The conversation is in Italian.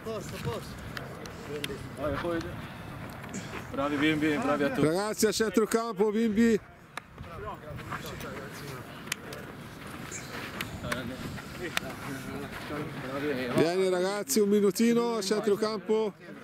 Bravi bimbi, bravi a tutti. Ragazzi a centrocampo, bimbi. Vieni ragazzi, un minutino a centrocampo.